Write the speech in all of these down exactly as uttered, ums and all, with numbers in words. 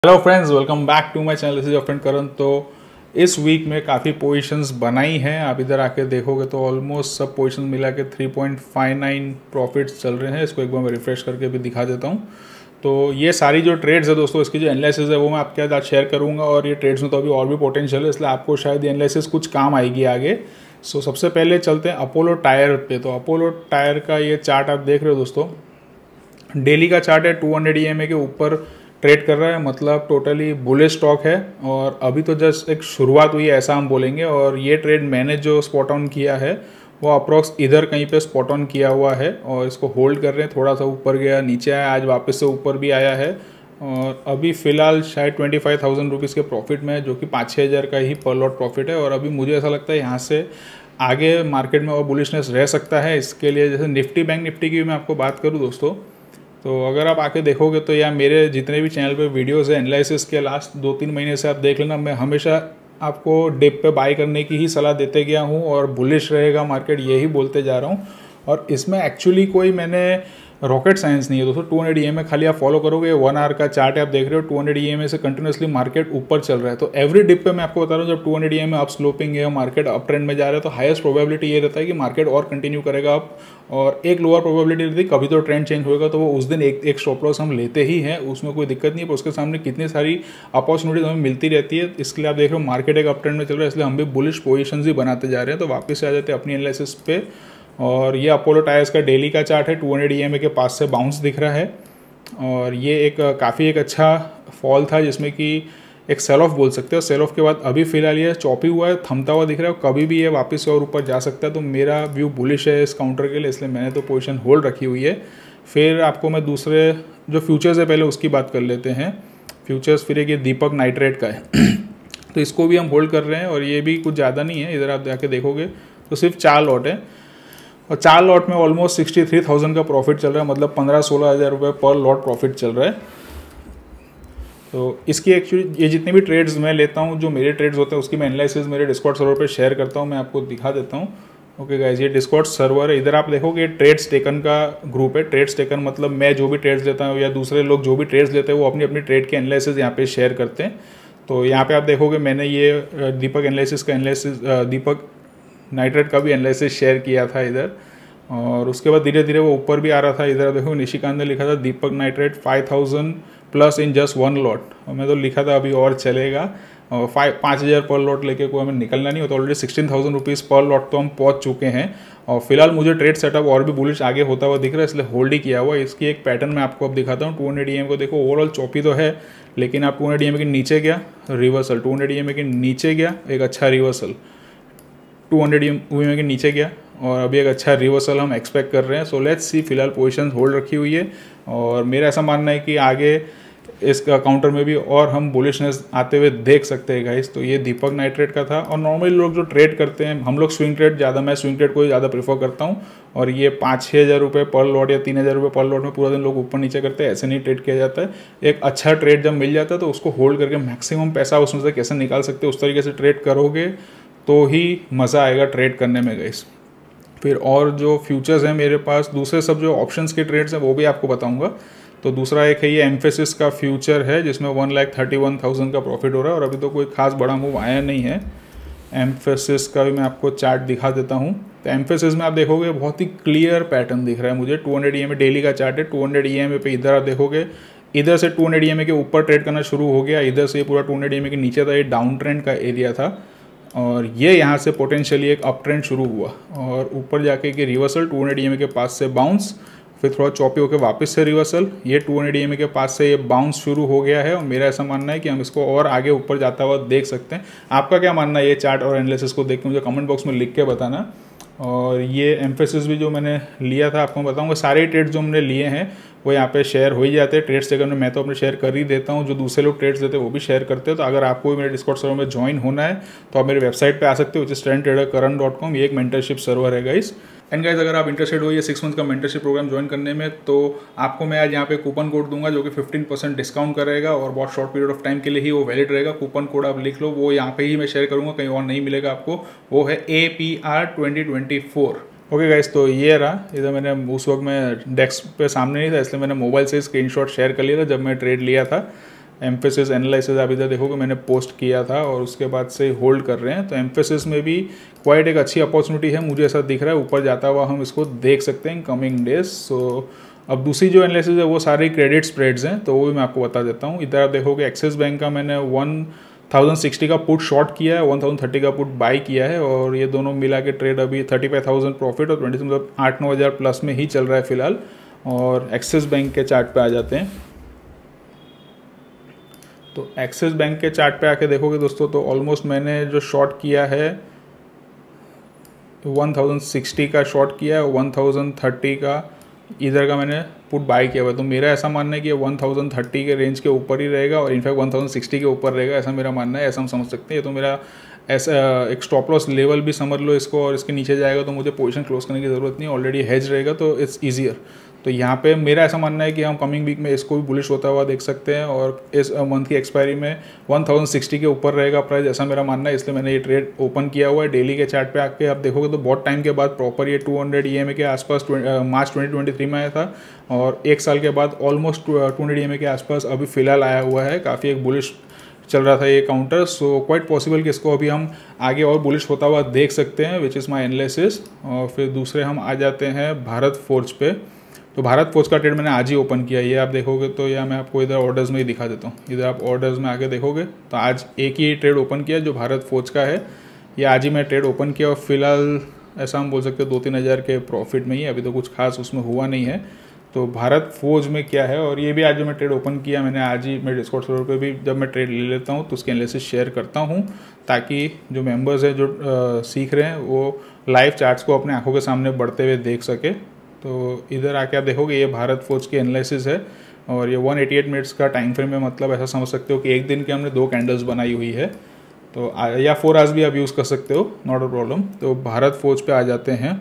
Hello friends, welcome back to my channel. This is your friend Karan. तो इस week में काफ़ी पोजीशंस बनाई हैं। आप इधर आके देखोगे तो ऑलमोस्ट सब पोजीशन मिला के three point five nine profits चल रहे हैं। इसको एक बार मैं रिफ्रेश करके भी दिखा देता हूं। तो ये सारी जो ट्रेड्स है दोस्तों, इसकी जो एनालिसिस है वो मैं आपके साथ शेयर करूंगा। और ये ट्रेड्स में तो अभी और भी पोटेंशियल है, इसलिए आपको शायद ये एनालिसिस कुछ काम आएगी आगे। सो so, सबसे पहले चलते हैं अपोलो टायर पे। तो अपोलो टायर का ये चार्ट आप देख रहे हो दोस्तों, डेली का चार्ट है। Two hundred E M A के ऊपर ट्रेड कर रहा है, मतलब टोटली बुलिश स्टॉक है। और अभी तो जस्ट एक शुरुआत हुई है ऐसा हम बोलेंगे। और ये ट्रेड मैंने जो स्पॉट ऑन किया है वो अप्रॉक्स इधर कहीं पे स्पॉट ऑन किया हुआ है और इसको होल्ड कर रहे हैं। थोड़ा सा ऊपर गया, नीचे आया, आज वापस से ऊपर भी आया है। और अभी फ़िलहाल शायद ट्वेंटी फाइव थाउजेंड रुपीज़ के प्रॉफिट में है, जो कि पाँच छः हज़ार का ही पर लॉट प्रॉफिट है। और अभी मुझे ऐसा लगता है यहाँ से आगे मार्केट में और बुलिशनेस रह सकता है। इसके लिए जैसे निफ्टी बैंक निफ्टी की भी मैं आपको बात करूँ दोस्तों, तो अगर आप आके देखोगे तो या मेरे जितने भी चैनल पे वीडियोस है एनालिसिस के लास्ट दो तीन महीने से आप देख लेना, मैं हमेशा आपको डिप पे बाई करने की ही सलाह देते गया हूँ और बुलिश रहेगा मार्केट, यही बोलते जा रहा हूँ। और इसमें एक्चुअली कोई मैंने रॉकेट साइंस नहीं है दोस्तों। Two hundred E M A खाली आप फॉलो करोगे, वन आवर का चार्ट आप देख रहे हो, two hundred E M A से कंटिन्यूसली मार्केट ऊपर चल रहा है। तो एवरी डिप पे मैं आपको बता रहा हूँ, जब two hundred E M A up sloping है, मार्केट अप ट्रेंड में जा रहा है, तो हाईएस्ट प्रोबेबिलिटी ये रहता है कि मार्केट और कंटिन्यू करेगा अप। और एक लोअर प्रोबेबिलिटी रहती है कभी तो ट्रेंड चेंज होगा, तो वो उस दिन एक एक स्टॉप लॉस हम लेते ही हैं, उसमें कोई दिक्कत नहीं है। पर उसके सामने कितनी सारी अपॉर्चुनिटीज हमें मिलती रहती है। इसके लिए आप देख रहे हो मार्केट एक अप ट्रेंड में चल रहा है, इसलिए हम भी बुलिश पोजिशन ही बनाते जा रहे हैं। तो वापस से आ जाते हैं अपनी एनालिसिस पे। और ये अपोलो टायर्स का डेली का चार्ट है, two hundred E M A के पास से बाउंस दिख रहा है। और ये एक काफ़ी एक अच्छा फॉल था जिसमें कि एक सेल ऑफ बोल सकते हो। सेल ऑफ के बाद अभी फिलहाल ये चॉपी हुआ है, थमता हुआ दिख रहा है। कभी भी ये वापस और ऊपर जा सकता है। तो मेरा व्यू बुलिश है इस काउंटर के लिए, इसलिए मैंने तो पोजीशन होल्ड रखी हुई है। फिर आपको मैं दूसरे जो फ्यूचर्स है पहले उसकी बात कर लेते हैं। फ्यूचर्स फिर एक ये दीपक नाइट्रेट का है तो इसको भी हम होल्ड कर रहे हैं। और ये भी कुछ ज़्यादा नहीं है, इधर आप जाके देखोगे तो सिर्फ चार लॉट है और चार लॉट में ऑलमोस्ट सिक्सटी थ्री थाउजेंड का प्रॉफिट चल रहा है, मतलब पंद्रह सोलह हज़ार रुपये पर लॉट प्रॉफिट चल रहा है। तो इसकी एक्चुअली ये जितने भी ट्रेड्स मैं लेता हूँ, जो मेरे ट्रेड्स होते हैं उसकी मैं एनालिसिस मेरे डिस्कॉर्ड सर्वर पे शेयर करता हूँ, मैं आपको दिखा देता हूँ। ओके गाइस, ये डिस्कॉर्ड सर्वर है। इधर आप देखोगे ट्रेड्स टेकन का ग्रुप है। ट्रेड्स टेकन मतलब मैं जो भी ट्रेड्स लेता हूँ या दूसरे लोग जो भी ट्रेड्स लेते हैं वो अपनी अपनी ट्रेड के एनालिसिस यहाँ पे शेयर करते हैं। तो यहाँ पे आप देखोगे मैंने ये दीपक एनालिसिस का एनालिसिस दीपक नाइट्रेट का भी एनालिसिस शेयर किया था इधर। और उसके बाद धीरे धीरे वो ऊपर भी आ रहा था। इधर देखो निशिकांत ने लिखा था Deepak Nitrite five thousand plus in just one lot, और मैं तो लिखा था अभी और चलेगा। और फाइव पाँच हज़ार पर लॉट लेके कोई हमें निकलना नहीं होता। ऑलरेडी सिक्सटीन थाउजेंड रुपीज़ पर लॉट तो हम पहुंच चुके हैं। और फिलहाल मुझे ट्रेड सेटअप और भी बुलिश आगे होता हुआ दिख रहा है, इसलिए होल्ड ही किया हुआ है। इसकी एक पैटर्न मैं आपको अब दिखाता हूँ। टू हंड्रेड ई एम को देखो, ओवरऑल चौपी तो है, लेकिन आप टू हंड्रेड ई एम के नीचे गया reversal, two hundred E M के नीचे गया एक अच्छा reversal, two hundred E M के नीचे गया और अभी एक अच्छा रिवर्सल हम एक्सपेक्ट कर रहे हैं। सो लेट्स सी, फिलहाल पोजीशन होल्ड रखी हुई है। और मेरा ऐसा मानना है कि आगे इस काउंटर में भी और हम बुलिशनेस आते हुए देख सकते हैं गाइस। तो ये दीपक नाइट्रेट का था। और नॉर्मली लोग जो ट्रेड करते हैं, हम लोग स्विंग ट्रेड ज़्यादा, मैं स्विंग ट्रेड को ज़्यादा प्रेफर करता हूँ। और ये पाँच छः हज़ार रुपये पर लॉट या तीन हज़ार रुपये पर लॉट में पूरा दिन लोग ऊपर नीचे करते हैं, ऐसे नहीं ट्रेड किया जाता है। एक अच्छा ट्रेड जब मिल जाता है तो उसको होल्ड करके मैक्सिमम पैसा उसमें से कैसे निकाल सकते हैं उस तरीके से ट्रेड करोगे तो ही मज़ा आएगा ट्रेड करने में गाइस। फिर और जो फ्यूचर्स हैं मेरे पास, दूसरे सब जो ऑप्शंस के ट्रेड्स हैं वो भी आपको बताऊंगा। तो दूसरा एक है ये एम्फेसिस का फ्यूचर है, जिसमें one lakh thirty one thousand का प्रॉफिट हो रहा है। और अभी तो कोई खास बड़ा मूव आया नहीं है। एम्फेसिस का भी मैं आपको चार्ट दिखा देता हूँ। तो एम्फेसिस में आप देखोगे बहुत ही क्लियर पैटर्न दिख रहा है मुझे। Two hundred E M A daily का चार्ट है। Two hundred E M A पे इधर आप देखोगे, इधर से two hundred E M A के ऊपर ट्रेड करना शुरू हो गया, इधर से पूरा two hundred E M A के नीचे था, ये डाउन ट्रेंड का एरिया था। और ये यहाँ से पोटेंशियली एक अप ट्रेंड शुरू हुआ और ऊपर जाके कि reversal two hundred E M A के पास से बाउंस, फिर थोड़ा चॉपी होकर वापस से रिवर्सल, ये two hundred E M A के पास से ये बाउंस शुरू हो गया है। और मेरा ऐसा मानना है कि हम इसको और आगे ऊपर जाता हुआ देख सकते हैं। आपका क्या मानना है ये चार्ट और एनालिसिस को देख के मुझे कमेंट बॉक्स में लिख के बताना। और ये एम्फेसिस भी जो मैंने लिया था आपको बताऊंगा। सारे ट्रेड जो हमने लिए हैं वो यहाँ पे शेयर हो ही जाते हैं ट्रेड्स टेकन में। मैं तो अपने शेयर कर ही देता हूँ, जो दूसरे लोग ट्रेड्स देते हैं वो भी शेयर करते हैं। तो अगर आपको भी मेरे डिस्कॉर्ड सर्वर में ज्वाइन होना है तो आप मेरे वेबसाइट पे आ सकते हो, which is trend trader Karan dot com. ये एक मेंटरशिप सर्वर है गाइस। एंड गाइस, अगर आप इंटरेस्टेड हो ये सिक्स मंथ का मेंटरशिप प्रोग्राम ज्वाइन करने में, तो आपको मैं आज यहाँ पे कूपन कोड दूंगा जो कि फिफ्टीन परसेंट डिस्काउंट करेगा और बहुत शॉर्ट पीरियड ऑफ टाइम के लिए ही वो वैलिड रहेगा। कूपन कोड आप लिख लो, वो यहाँ पे ही मैं शेयर करूँगा, कहीं और नहीं मिलेगा आपको। वो है A P R twenty twenty four. Okay guys, तो ये रहा। इधर मैंने उस वक्त मैं डेस्क पे सामने नहीं था, इसलिए मैंने मोबाइल से स्क्रीनशॉट शेयर कर लिया था जब मैं ट्रेड लिया था। एम्फेसिस एनालिसिस आप इधर देखोगे मैंने पोस्ट किया था और उसके बाद से होल्ड कर रहे हैं। तो एम्फेसिस में भी क्वाइट एक अच्छी अपॉर्चुनिटी है, मुझे ऐसा दिख रहा है, ऊपर जाता हुआ हम इसको देख सकते हैं कमिंग डेज। सो अब दूसरी जो एनालिसिस है वो सारी क्रेडिट स्प्रेड्स हैं, तो वो भी मैं आपको बता देता हूँ। इधर आप देखोगे एक्सिस बैंक का मैंने वन थाउजेंड सिक्सटी का पुट शॉर्ट किया है, वन थाउजेंड थर्टी का पुट बाई किया है और ये दोनों मिला के ट्रेड अभी थर्टी फाइव थाउजेंड प्रॉफिट और ट्वेंटी मतलब आठ नौ हज़ार प्लस में ही चल रहा है फिलहाल। और एक्सिस बैंक के चार्ट पे आ जाते हैं। तो एक्सिस बैंक के चार्ट पे आके देखोगे दोस्तों तो ऑलमोस्ट मैंने जो शॉर्ट किया है वन थाउजेंड सिक्सटी का शॉर्ट किया है, वन थाउजेंड थर्टी का इधर का मैंने पुट बाय किया हुआ है। तो मेरा ऐसा मानना है कि वन थाउजेंड थर्टी के रेंज के ऊपर ही रहेगा और इनफैक्ट वन थाउजेंड सिक्सटी के ऊपर रहेगा, ऐसा मेरा मानना है। ऐसा हम समझ सकते हैं। ये तो मेरा ऐसा एक स्टॉप लॉस लेवल भी समझ लो इसको, और इसके नीचे जाएगा तो मुझे पोजीशन क्लोज करने की ज़रूरत नहीं, ऑलरेडी हेज रहेगा तो इट्स ईजियर। तो यहाँ पे मेरा ऐसा मानना है कि हम कमिंग वीक में इसको भी बुलिश होता हुआ देख सकते हैं और इस मंथ की एक्सपायरी में वन थाउजेंड सिक्सटी के ऊपर रहेगा प्राइस, ऐसा मेरा मानना है। इसलिए मैंने ये ट्रेड ओपन किया हुआ है। डेली के चार्ट पे आके आप देखोगे तो बहुत टाइम के बाद प्रॉपर ये two hundred E M A के आसपास मार्च ट्वेंटी ट्वेंटी थ्री में आया था और एक साल के बाद almost two hundred E M A के आसपास अभी फिलहाल आया हुआ है। काफ़ी एक बुलिश चल रहा था ये काउंटर। सो क्वाइट पॉसिबल कि इसको अभी हम आगे और बुलिश होता हुआ देख सकते हैं, विच इज़ माई एनालिसिस। और फिर दूसरे हम आ जाते हैं भारत फोर्ज पे। तो भारत फोर्ज का ट्रेड मैंने आज ही ओपन किया, ये आप देखोगे तो या मैं आपको इधर ऑर्डर्स में ही दिखा देता हूँ। इधर आप ऑर्डर्स में आके देखोगे तो आज एक ही ट्रेड ओपन किया जो भारत फोर्ज का है, ये आज ही मैं ट्रेड ओपन किया और फिलहाल ऐसा हम बोल सकते हैं दो तीन हज़ार के प्रॉफिट में ही, अभी तो कुछ खास उसमें हुआ नहीं है। तो भारत फोर्ज में क्या है, और ये भी आज जो मैं ट्रेड ओपन किया मैंने आज ही, मैं डिस्कॉर्ड सर्वर पे भी जब मैं ट्रेड ले लेता हूँ तो उसके एनालिसिस शेयर करता हूँ ताकि जो मेंबर्स हैं जो आ, सीख रहे हैं वो लाइव चार्ट्स को अपने आंखों के सामने बढ़ते हुए देख सके। तो इधर आके आप देखोगे ये भारत फोर्ज की एनालिसिस है और ये वन एटी एट मिनट्स का टाइम फ्रेम है, मतलब ऐसा समझ सकते हो कि एक दिन के हमने दो कैंडल्स बनाई हुई है। तो या फोर आवर्स भी आप यूज़ कर सकते हो, नॉट अ प्रॉब्लम। तो भारत फोर्ज पे आ जाते हैं।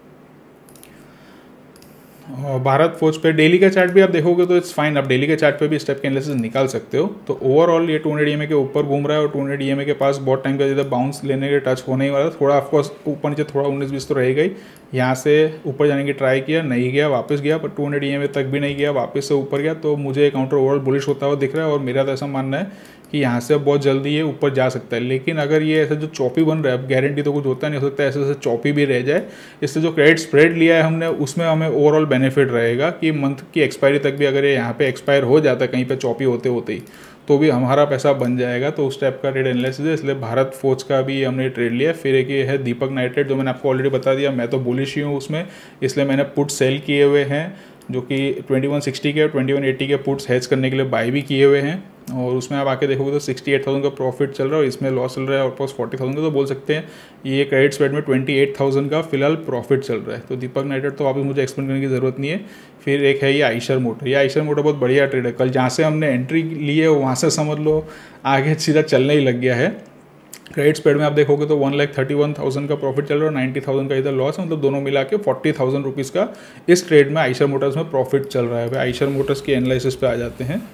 और भारत फोर्ज पे डेली का चार्ट भी आप देखोगे तो इट्स फाइन, आप डेली के चार्ट पे भी स्टेप के एनालिसिस निकाल सकते हो। तो ओवरऑल ये two hundred E M A के ऊपर घूम रहा है और two hundred E M A के पास बहुत टाइम का जिधर बाउंस लेने के टच होने ही वाला, थोड़ा ऑफकोर्स ऊपर नीचे थोड़ा उन्नीस बीस तो रहेगा ही। यहाँ से ऊपर जाने की ट्राई किया, नहीं गया, वापस गया, पर two hundred E M A तक भी नहीं गया, वापस से ऊपर गया। तो मुझे काउंटर ओवरऑल बुलिश होता हुआ दिख रहा है और मेरा तो ऐसा मानना है कि यहाँ से बहुत जल्दी ये ऊपर जा सकता है। लेकिन अगर ये ऐसा जो चौपी बन रहा है, गारंटी तो कुछ होता नहीं, हो सकता है ऐसे ऐसे चौपी भी रह जाए। इससे जो क्रेडिट स्प्रेड लिया है हमने उसमें हमें ओवरऑल बेनिफिट रहेगा कि मंथ की एक्सपायरी तक भी अगर ये यहाँ पे एक्सपायर हो जाता है कहीं पे चौपी होते होते ही, तो भी हमारा पैसा बन जाएगा। तो उस टाइप का ट्रेड एनालिसिस है, इसलिए भारत फोर्ज का भी हमने ट्रेड लिया। फिर एक ये है दीपक नाइट्रेट, जो मैंने आपको ऑलरेडी बता दिया, मैं तो बुलिश ही हूँ उसमें, इसलिए मैंने पुट सेल किए हुए हैं जो कि ट्वेंटी वन सिक्सटी के और ट्वेंटी वन एटी के पुट्स हेज करने के लिए बाय भी किए हुए हैं। और उसमें आप आके देखोगे तो सिक्सटी एट थाउजेंड का प्रॉफिट चल रहा है और इसमें लॉस चल रहा है ऑलमोस्ट फोर्टी थाउजेंड का। तो बोल सकते हैं ये क्रेडिट स्प्रेड में ट्वेंटी एट थाउजेंड का फिलहाल प्रॉफिट चल रहा है। तो दीपक नाइट्रेट तो वापस मुझे एक्सप्लेन करने की ज़रूरत नहीं है। फिर एक है ये आइशर मोटर, ये आइशर मोटर बहुत बढ़िया ट्रेड है। कल जहाँ से हमने एंट्री ली है वहाँ से समझ लो आगे सीधा चलने ही लग गया है। क्रेडिट स्प्रेड में आप देखोगे तो one lakh thirty one thousand का प्रॉफिट चल रहा है और नाइन्टी थाउजेंड का इधर लॉस है, मतलब दोनों मिला के फोर्टी थाउजेंड रुपीज़ का इस ट्रेड में आइशर मोटर्स में प्रॉफिट चल रहा है। भाई आइशर मोटर्स की एनालिसिस पे आ जाते हैं,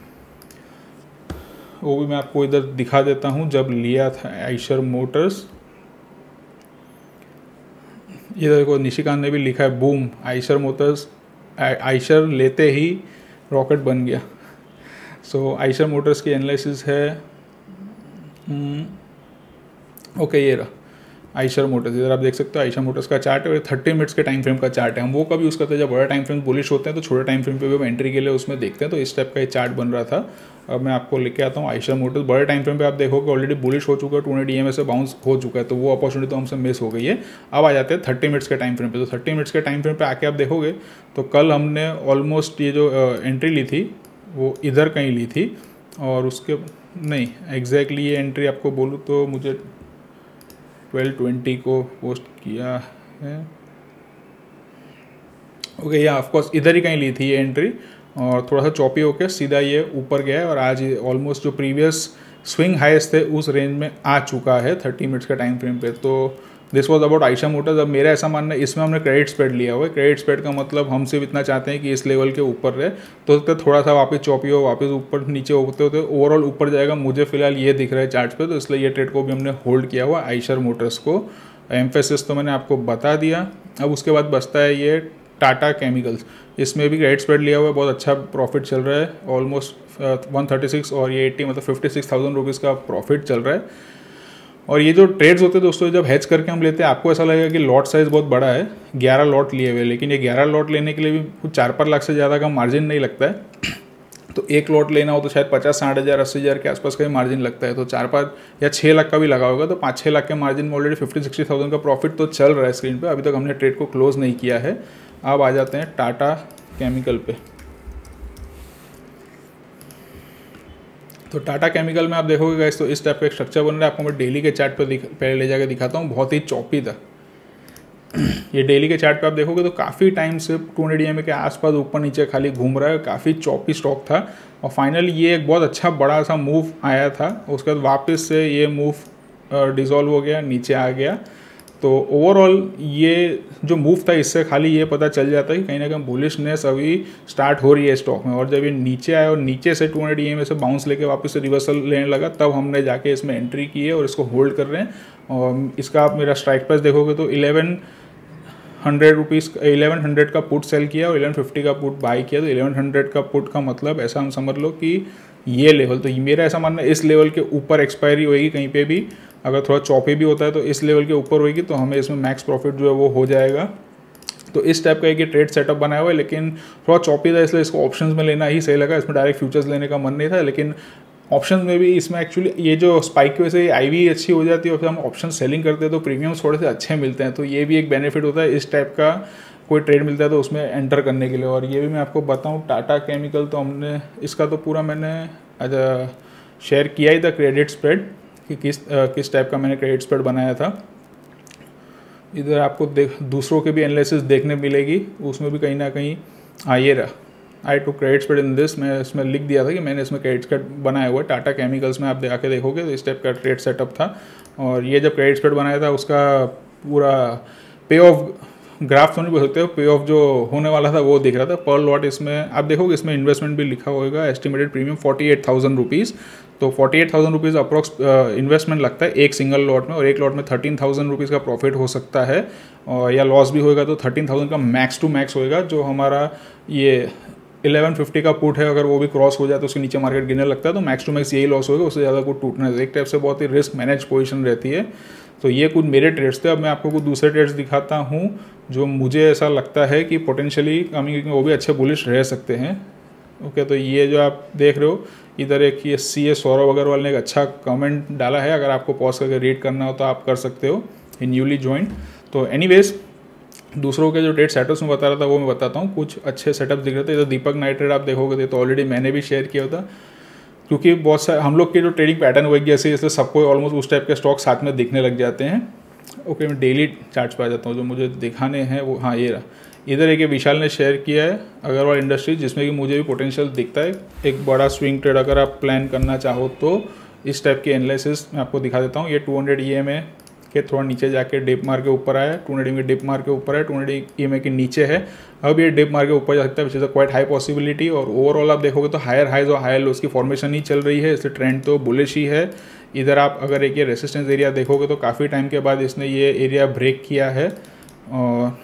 वो भी मैं आपको इधर दिखा देता हूँ। जब लिया था आइशर मोटर्स, ये देखो निशिकांत ने भी लिखा है बूम, आइशर मोटर्स आइशर लेते ही रॉकेट बन गया। सो आइशर मोटर्स की एनालिसिस है, ओके ये रहा आइशर मोटर्स। इधर आप देख सकते हो आइशर मोटर्स का चार्ट है और थर्टी मिनट्स के टाइम फ्रेम का चार्ट है। हम वो कभी यूज़ करते हैं जब बड़ा टाइम फ्रेम बुलिश होते हैं, तो छोटे टाइम फ्रेम पे भी हम एंट्री के लिए उसमें देखते हैं। तो इस टाइप का ये चार्ट बन रहा था। अब मैं आपको लेके आता हूँ आइशर मोटर्स। बड़े टाइम फ्रेम पे आप देखोगे ऑलरेडी बुलिश हो चुका है, two hundred E M A से बाउंस हो चुका है, तो वो अपॉर्चुनिटी तो हमसे मिस हो गई है। अब आ जाते हैं थर्टी मिनट्स के टाइम फ्रेम पे। तो थर्टी मिनट्स के टाइम फ्रेम पे आके आप देखोगे तो कल हमने ऑलमोस्ट ये जो एंट्री ली थी वो इधर कहीं ली थी और उसके नहीं एग्जैक्टली ये एंट्री आपको बोलूँ तो मुझे ट्वेल्व ट्वेंटी को पोस्ट किया है। ओके या ऑफकोर्स इधर ही कहीं ली थी ये एंट्री और थोड़ा सा चॉपी होकर सीधा ये ऊपर गया है और आज ऑलमोस्ट जो प्रीवियस स्विंग हाइस्ट थे उस रेंज में आ चुका है थर्टी मिनट्स का टाइम फ्रेम पे। तो this was about Eicher Motors. अब मेरा ऐसा मानना है इसमें हमने क्रेडिट स्प्रेड लिया हुआ है। क्रेडिट स्प्रेड का मतलब हम सिर्फ इतना चाहते हैं कि इस लेवल के ऊपर रहे, तो थोड़ा सा वापस चॉपी हो, वापस ऊपर नीचे होते होते ओवरऑल ऊपर जाएगा। मुझे फिलहाल ये दिख रहा है चार्ट पे, तो इसलिए ये ट्रेड को भी हमने होल्ड किया हुआ आइशर मोटर्स को। एम्फेसिस तो मैंने आपको बता दिया। अब उसके बाद बचता है ये टाटा केमिकल्स, इसमें भी क्रेडिट स्प्रेड लिया हुआ है, बहुत अच्छा प्रॉफिट चल रहा है, ऑलमोस्ट वन थर्टी सिक्स और ये एट्टी, मतलब फिफ्टी सिक्स थाउजेंड रुपीज़ का प्रॉफिट चल रहा है। और ये जो ट्रेड्स होते हैं दोस्तों, जब हेज करके हम लेते हैं, आपको ऐसा लगेगा कि लॉट साइज़ बहुत बड़ा है, ग्यारह लॉट लिए हुए, लेकिन ये ग्यारह लॉट लेने के लिए भी कुछ चार पाँच लाख से ज़्यादा का मार्जिन नहीं लगता है। तो एक लॉट लेना हो तो शायद पचास साठ हज़ार अस्सी हज़ार के आसपास का ही मार्जिन लगता है। तो चार पाँच या छः लाख का भी लगा होगा, तो पाँच छः लाख के मार्जिन में ऑलरेडी फिफ्टी सिक्सटी थाउजेंड का प्रॉफिट तो चल रहा है स्क्रीन पे। अभी तक हमने ट्रेड को क्लोज नहीं किया है। अब आ जाते हैं टाटा केमिकल पे। तो टाटा केमिकल में आप देखोगे गाइस, तो इस टाइप का एक स्ट्रक्चर बन रहा है। आपको मैं डेली के चार्ट पे पहले ले जाकर दिखाता हूँ। बहुत ही चौपी था ये। डेली के चार्ट पे आप देखोगे तो काफ़ी टाइम से two hundred E M A के आसपास ऊपर नीचे खाली घूम रहा है। काफ़ी चौपी स्टॉक था और फाइनली ये एक बहुत अच्छा बड़ा सा मूव आया था। उसके बाद वापस से ये मूव डिज़ोल्व हो गया, नीचे आ गया। तो ओवरऑल ये जो मूव था, इससे खाली ये पता चल जाता है कि कहीं ना कहीं बुलिशनेस अभी स्टार्ट हो रही है स्टॉक में। और जब ये नीचे आया और नीचे से two hundred E M A से बाउंस लेके वापस से रिवर्सल लेने लगा, तब हमने जाके इसमें एंट्री की है और इसको होल्ड कर रहे हैं। और इसका आप मेरा स्ट्राइक प्राइस देखोगे तो eleven hundred rupees eleven hundred का पुट सेल किया और इलेवन फिफ्टी का पुट बाई किया। तो इलेवन हंड्रेड का पुट का मतलब ऐसा हम समझ लो कि ये लेवल, तो मेरा ऐसा मानना है इस लेवल के ऊपर एक्सपायरी होएगी कहीं पे भी। अगर थोड़ा चौपी भी होता है तो इस लेवल के ऊपर होएगी, तो हमें इसमें मैक्स प्रॉफिट जो है वो हो जाएगा। तो इस टाइप का एक ये ट्रेड सेटअप बनाया हुआ है, लेकिन थोड़ा चौपी था इसलिए इसको ऑप्शंस में लेना ही सही लगा। इसमें डायरेक्ट फ्यूचर्स लेने का मन नहीं था, लेकिन ऑप्शन में भी इसमें एक्चुअली ये जो स्पाइक की वजह से आई वी अच्छी हो जाती है और फिर हम ऑप्शन सेलिंग करते हैं तो प्रीमियम्स थोड़े से अच्छे मिलते हैं। तो ये भी एक बेनिफिट होता है, इस टाइप का कोई ट्रेड मिलता है तो उसमें एंटर करने के लिए। और ये भी मैं आपको बताऊं, टाटा केमिकल तो हमने इसका तो पूरा मैंने आज शेयर किया ही था क्रेडिट स्प्रेड, कि किस आ, किस टाइप का मैंने क्रेडिट स्प्रेड बनाया था। इधर आपको देख दूसरों के भी एनालिसिस देखने मिलेगी, उसमें भी कहीं ना कहीं हाँ ये रहा, I two credit spread in this. मैं इसमें लिख दिया था कि मैंने इसमें क्रेडिट स्प्रेड बनाया हुआ है। टाटा केमिकल्स में आप आके देखोगे तो इस टाइप का ट्रेड सेटअप था। और ये जब क्रेडिट स्प्रेड बनाया था उसका पूरा पे ऑफ ग्राफ तो नहीं बोल सकते हो, पे ऑफ जो होने वाला था वो दिख रहा था पर लॉट। इसमें आप देखोगे इसमें इन्वेस्टमेंट भी लिखा होगा, estimated premium forty eight thousand rupees. तो forty eight thousand rupees approx investment लगता है एक सिंगल लॉट में, और एक लॉट में थर्टीन थाउजेंड रुपीज़ का प्रॉफिट हो सकता है और या लॉस भी होएगा। तो थर्टीन थाउजेंड का मैक्स टू मैक्स होएगा। जो हमारा ये इलेवन फिफ्टी का पुट है, अगर वो भी क्रॉस हो जाए तो उसके नीचे मार्केट गिरने लगता है, तो मैक्स टू मैक्स यही लॉस होगा, उससे ज़्यादा कुछ टूटना है। एक टाइप से बहुत ही रिस्क मैनेज पोजीशन रहती है। तो ये कुछ मेरे ट्रेड्स थे। अब मैं आपको कुछ दूसरे ट्रेड्स दिखाता हूँ जो मुझे ऐसा लगता है कि पोटेंशियली कमिंग वो भी अच्छे बुलिश रह सकते हैं। ओके, तो ये जो आप देख रहे हो इधर एक ये सी ए सौरभ अग्रवाल ने एक अच्छा कमेंट डाला है, अगर आपको पॉज करके रीड करना हो तो आप कर सकते हो, इन न्यूली ज्वाइंट। तो एनीवेज दूसरों के जो ट्रेड सेटअप्स में बता रहा था वो मैं बताता हूँ। कुछ अच्छे सेटअप दिख रहे थे। इधर दीपक नाइट ट्रेड आप देखोगे तो ऑलरेडी मैंने भी शेयर किया था, क्योंकि बहुत सारे हम लोग के जो ट्रेडिंग पैटर्न हुए जैसे जैसे सबको ऑलमोस्ट उस टाइप के स्टॉक साथ में दिखने लग जाते हैं। ओके, मैं डेली चार्ट्स पे आ जाता हूँ जो मुझे दिखाने हैं वो। हाँ ये रहा, इधर एक विशाल ने शेयर किया है अग्रवाल इंडस्ट्रीज, जिसमें कि मुझे भी पोटेंशियल दिखता है एक बड़ा स्विंग ट्रेड। अगर आप प्लान करना चाहो तो इस टाइप के एनालिसिस मैं आपको दिखा देता हूँ। ये two hundred E M A के थोड़ा नीचे जाके डिप मार के ऊपर आया, two hundred E M A dip मार के ऊपर है, two hundred E M A के नीचे है। अब ये डिप मार के ऊपर जा सकता है, which is a quite high possibility. और ओवरऑल आप देखोगे तो हायर हाइज और हायर लोस की फॉर्मेशन ही चल रही है, इसलिए ट्रेंड तो बुलिश ही है। इधर आप अगर एक ये रेसिस्टेंस एरिया देखोगे तो काफ़ी टाइम के बाद इसने ये एरिया ब्रेक किया है। और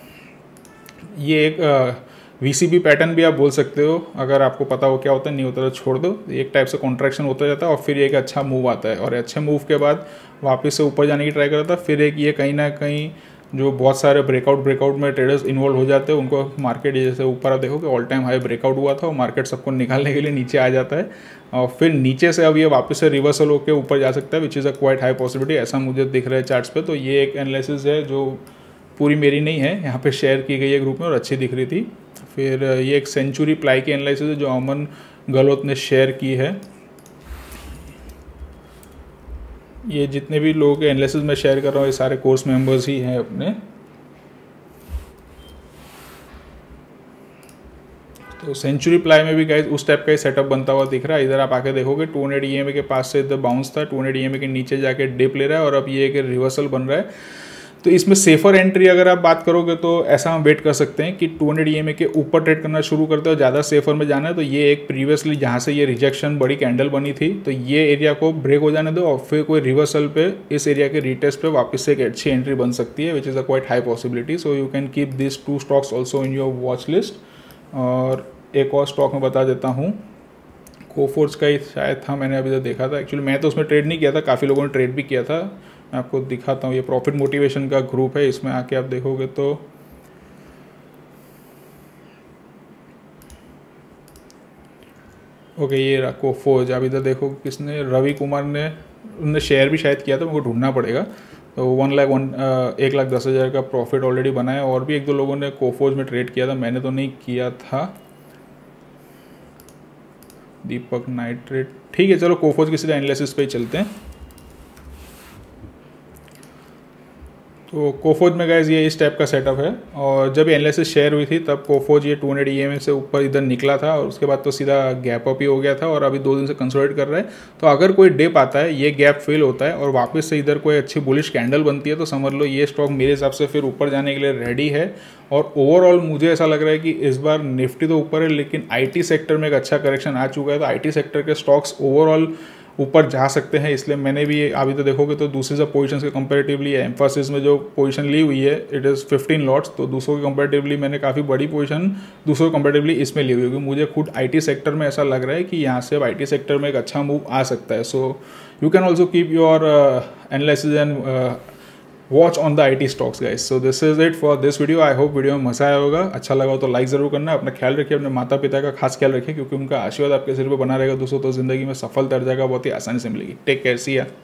ये एक वी सी बी पैटर्न भी आप बोल सकते हो, अगर आपको पता हो क्या होता है, नहीं होता तो छोड़ दो। एक टाइप से कॉन्ट्रैक्शन होता जाता है और फिर एक अच्छा मूव आता है, और अच्छे मूव के बाद वापस से ऊपर जाने की ट्राई करता है। फिर एक ये कहीं ना कहीं जो बहुत सारे ब्रेकआउट ब्रेकआउट में ट्रेडर्स इन्वॉल्व हो जाते हैं, उनको मार्केट जैसे ऊपर आप देखो कि ऑल टाइम हाई ब्रेकआउट हुआ था और मार्केट सबको निकालने के लिए नीचे आ जाता है, और फिर नीचे से अब ये वापस से रिवर्सल होकर ऊपर जा सकता है, which is a quite high possibility, ऐसा मुझे दिख रहा है चार्ट्स पे। तो ये एक एनालिसिस है जो पूरी मेरी नहीं है, यहाँ पे शेयर की गई है ग्रुप में और अच्छी दिख रही थी। फिर ये एक सेंचुरी प्लाई की एनालिसिस है जो अमन गहलोत ने शेयर की है। ये जितने भी लोगों के एनालिसिस मैं शेयर कर रहा हूँ ये सारे कोर्स मेंबर्स ही हैं अपने। तो सेंचुरी प्लाई में भी गाइस उस टाइप का ही सेटअप बनता हुआ दिख रहा है। इधर आप आके देखोगे two hundred E M A के पास से इधर बाउंस था, two hundred E M A के नीचे जाके डिप ले रहा है और अब ये एक रिवर्सल बन रहा है। तो इसमें सेफर एंट्री अगर आप बात करोगे तो ऐसा हम वेट कर सकते हैं कि two hundred E M A के ऊपर ट्रेड करना शुरू करते हो, ज़्यादा सेफर में जाना है। तो ये एक प्रीवियसली जहाँ से ये रिजेक्शन बड़ी कैंडल बनी थी, तो ये एरिया को ब्रेक हो जाने दो और फिर कोई रिवर्सल पे इस एरिया के रीटेस्ट पे वापस से एक अच्छी एंट्री बन सकती है, which is a quite high possibility. So you can keep this two stocks also in your watch list. और एक और स्टॉक में बता देता हूँ, कोफोर्ज का ही शायद था, मैंने अभी तक देखा था। एक्चुअली मैं तो उसमें ट्रेड नहीं किया था, काफ़ी लोगों ने ट्रेड भी किया था। मैं आपको दिखाता हूँ, ये प्रॉफिट मोटिवेशन का ग्रुप है, इसमें आके आप देखोगे तो ओके ये रहा कोफोर्ज। आप इधर देखो किसने, रवि कुमार ने, उनने शेयर भी शायद किया था, मेरे को ढूंढना पड़ेगा। तो वन लाख वन एक लाख दस हज़ार का प्रॉफिट ऑलरेडी बना है। और भी एक दो लोगों ने कोफोर्ज में ट्रेड किया था, मैंने तो नहीं किया था। दीपक नाइट्रेट, ठीक है चलो कोफोर्ज किसी एनालिसिस पे ही चलते हैं। तो कोफोज में गाइज ये इस टाइप का सेटअप है, और जब एनालिसिस शेयर हुई थी तब कोफोज ये two hundred E M A से ऊपर इधर निकला था, और उसके बाद तो सीधा गैप अप ही हो गया था, और अभी दो दिन से कंसोलिडेट कर रहा है। तो अगर कोई डिप आता है, ये गैप फिल होता है और वापस से इधर कोई अच्छी बुलिश कैंडल बनती है, तो समझ लो ये स्टॉक मेरे हिसाब से फिर ऊपर जाने के लिए रेडी है। और ओवरऑल मुझे ऐसा लग रहा है कि इस बार निफ्टी तो ऊपर है, लेकिन आईटी सेक्टर में एक अच्छा करेक्शन आ चुका है, तो आईटी सेक्टर के स्टॉक्स ओवरऑल ऊपर जा सकते हैं। इसलिए मैंने भी अभी तो देखोगे तो दूसरे सब पोजीशन के कंपैरेटिवली एम्फासिस में जो पोजीशन ली हुई है इट इज़ फिफ्टीन लॉट्स, तो दूसरों के कंपैरेटिवली मैंने काफ़ी बड़ी पोजीशन दूसरों के कंपैरेटिवली इसमें ली हुई है, क्योंकि मुझे खुद आईटी सेक्टर में ऐसा लग रहा है कि यहाँ से अब आईटी सेक्टर में एक अच्छा मूव आ सकता है। So you can also keep your analysis and watch on the I T stocks guys. So this is it for this video. I hope video में मजा आया होगा, अच्छा लगा हो तो लाइक ज़रूर करना। अपना ख्याल रखिए, अपने माता पिता का खास ख्याल रखिए, क्योंकि उनका आशीर्वाद आपके सिर पर बना रहेगा दोस्तों, तो जिंदगी में सफलता हर जगह बहुत ही आसानी से मिलेगी। टेक केयर, सी या।